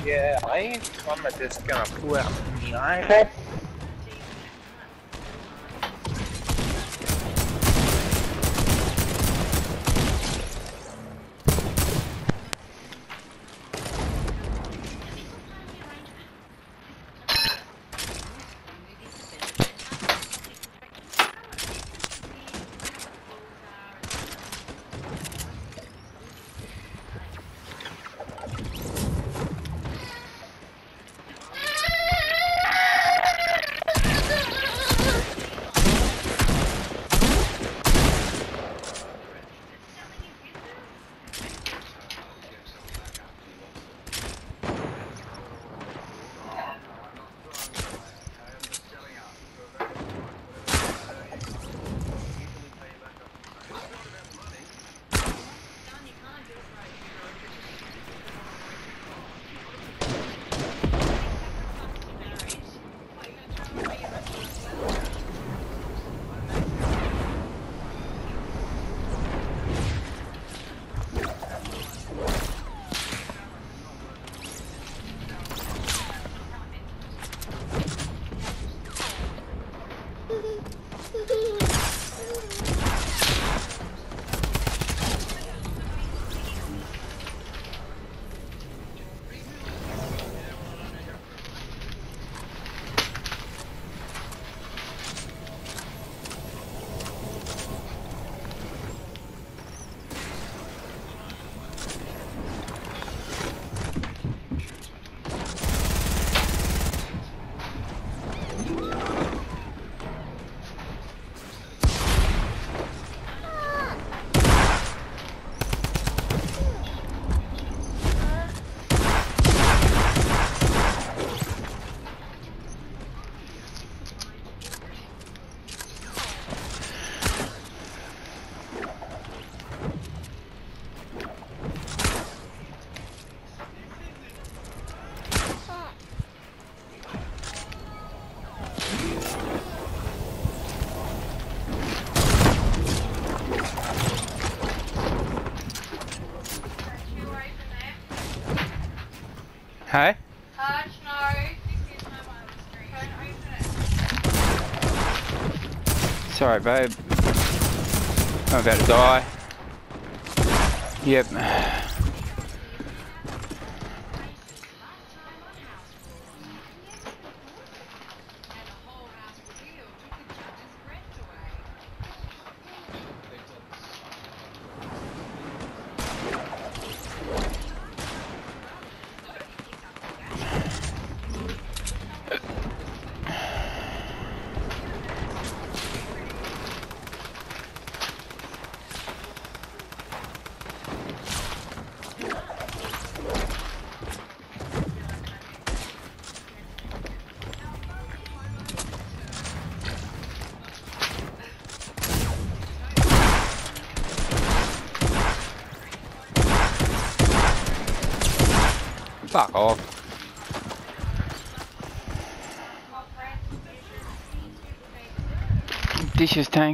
Yeah, I'm just gonna pull out the eye. Okay. Hey? No. This is my one screen. Don't open it. Sorry, babe. I'm about to die. Yep. Fuck off. Dishes tank.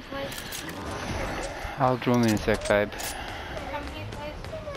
please? I'll join in a sec, babe. Come here, please.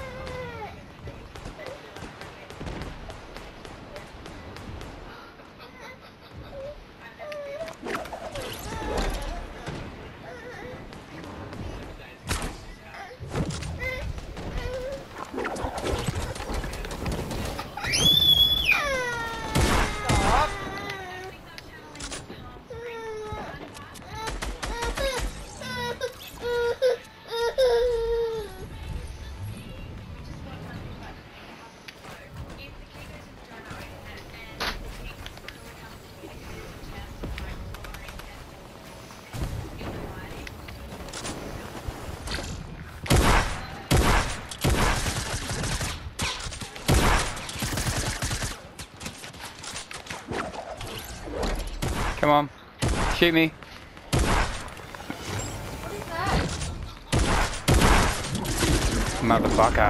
Come on. Shoot me. What is that? Motherfucker.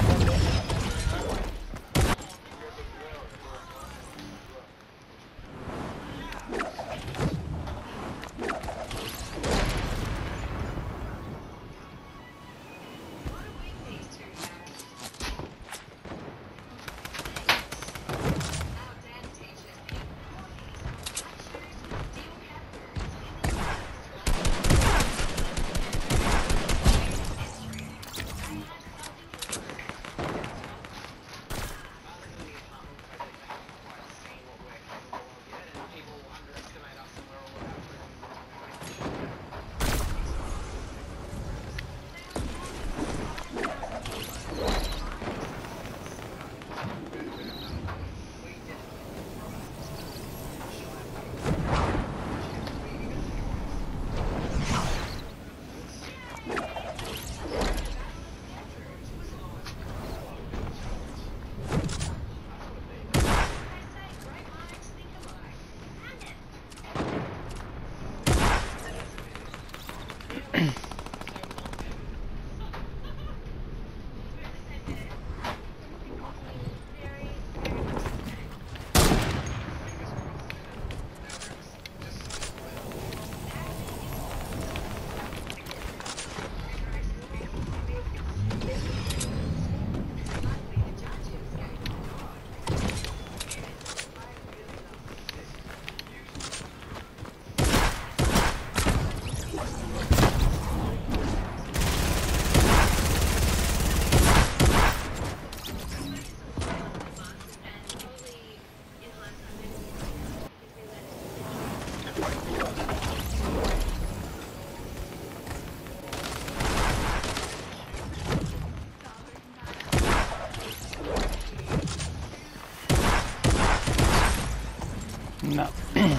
No.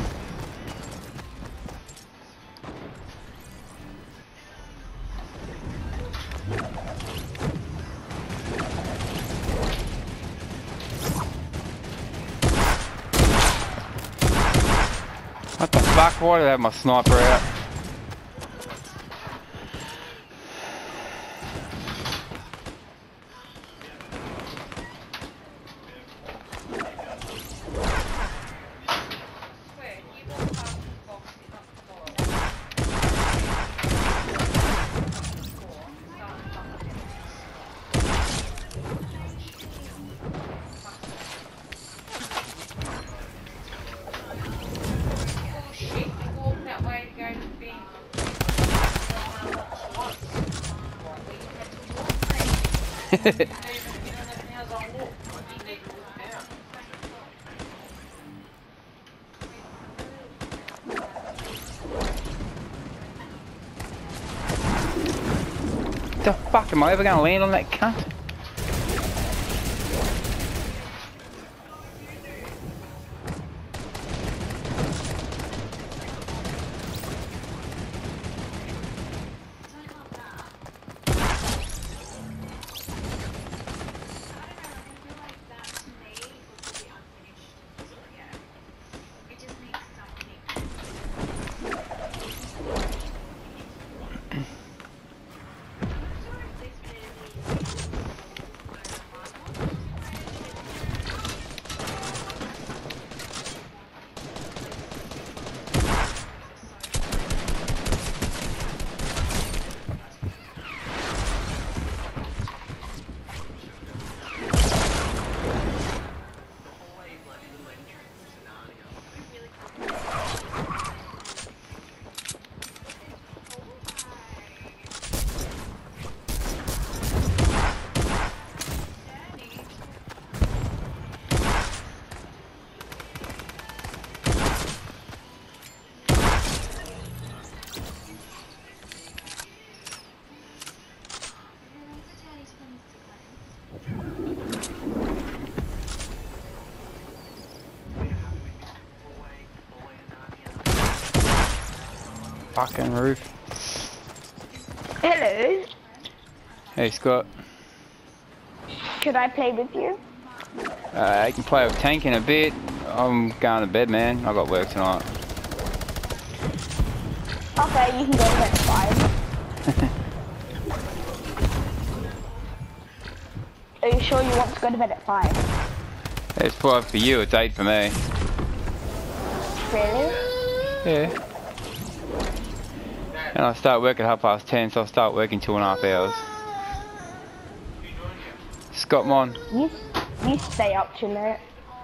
What the fuck? Why did I have my sniper out? Where? You walk past the box, not the floor. Oh shit, we walked that way to go to the bin. The fuck am I ever gonna land on that cunt? fucking roof. Hello. Hey Scott. Could I play with you? I can play with Tank in a bit. I'm going to bed, man. I got work tonight. Okay, you can go to bed at 5. Are you sure you want to go to bed at 5? It's 5 for you, it's 8 for me. Really? Yeah. And I start work at 10:30, so I'll start working 2.5 hours. Scott Mon. You stay up till late.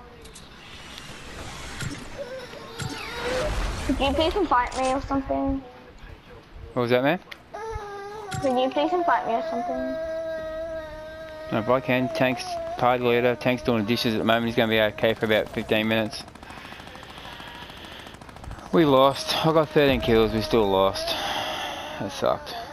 Could you please invite me or something? What was that, man? Could you please invite me or something? No, if I can. Tank's party leader. Tank's doing the dishes at the moment. He's going to be okay for about 15 minutes. We lost. I got 13 kills. We still lost. That sucked.